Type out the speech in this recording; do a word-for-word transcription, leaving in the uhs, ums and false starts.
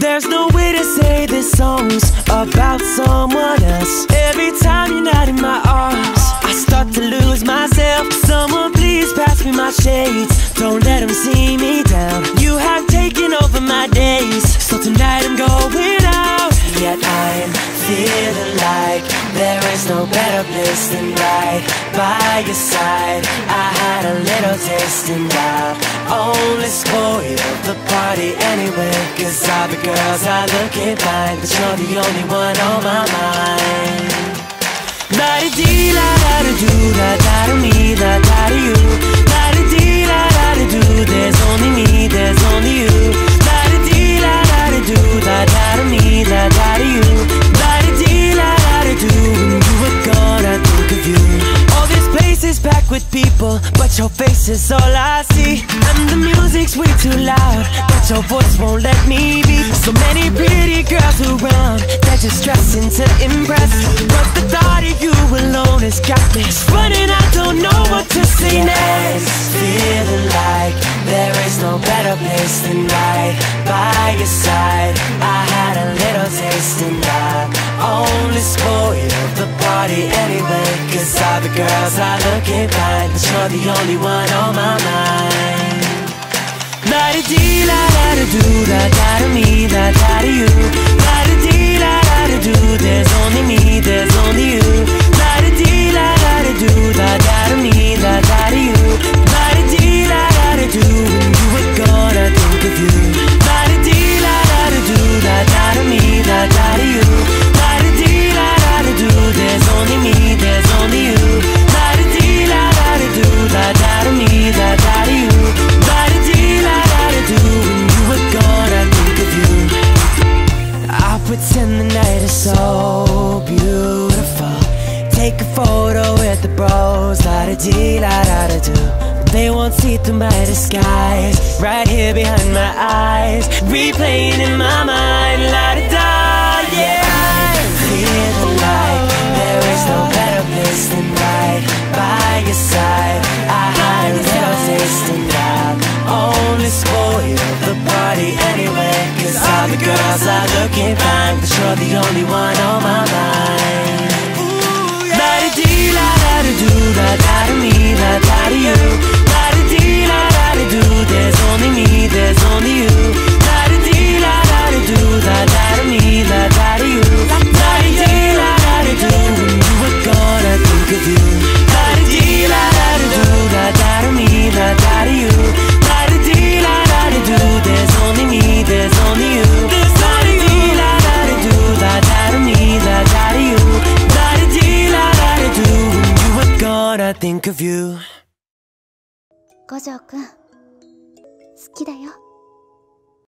There's no way to say this song's about someone else. Every time you're not in my arms, I start to lose myself. Someone please pass me my shades, don't let them see me down. You have taken over my days, so tonight I'm going out. Yet I'm feeling like there is no better place than right by your side. I had a little taste and I only spoiled the party anyway. Cause all the girls are looking fine, but you're the only one on my mind. La-di-dee, la-da-da-do, la-da-da-me, la-da-da-you. La-di-dee, la-da-da-do, there's only me, there's only you. La-di-dee, la-da-da-do, la-da-da-me, la-da-da-you. La-di-dee, la-da-da-do, when you were gone I think of you. All this place is packed with people, but your face is all I see. And the music's way too loud, but your voice won't let me be. So many pretty girls around, they're just dressing to impress. But the thought of you alone has got me running, I don't know what to say next. Feeling like there is no better place than right by your side. I had a little taste and I only spoiled the party anyway. Cause all the girls are looking fine, but you're the only one on my mind. La-di-dee, la-da-da-do, la-da-da-me, la-da-da-you. La-di-dee, la-da-da-do, there's only me, there's only you. La-di-dee, la-da-da-do, la-da-da-me, la-da-da-you. La-di-dee, la-da-da-do, when you were gone I think of you. La-di-dee, la-da-da-do, la-da-da-me, la-da-da-you. La-di-dee, la-da-da-do, there's only me, there's only you. La-di-dee, la-da-da-do, la-da-da-me, la-da-da-you. La-di-dee, la-da-da-do, when you were gone I think of you. I'll pretend the night is so beautiful, take a photo with the bros, la-da-dee, la-da-da-do. They won't see through my disguise, right here behind my eyes, replaying in my mind, la-da-da, yeah. Feeling like there is no better place than right by your side. I had a little taste and I only spoiled the party anyway. Cause all the girls are looking fine, but you're the only one on my mind. La-di-dee, la-da-da-do, la-da-da-me, la-da-da-you. La-di-dee, la-da-da-do, there's only me, there's only you. La-di-dee, la-da-da-do, la-da-da-me, la-da-da-you. La-di-dee, la-da-da-do, when you were gone I think of you. La-di-dee, la-da-da-do, la-da-da-me, la-da-da-you. La-di-dee, la-da-da-do, there's only me, there's only you. La-di-dee, la-da-da-do, la-da-da-me, la-da-da-you. La-di-dee, la-da-da-do, when you were gone I think of you. 五条くん、好きだよ。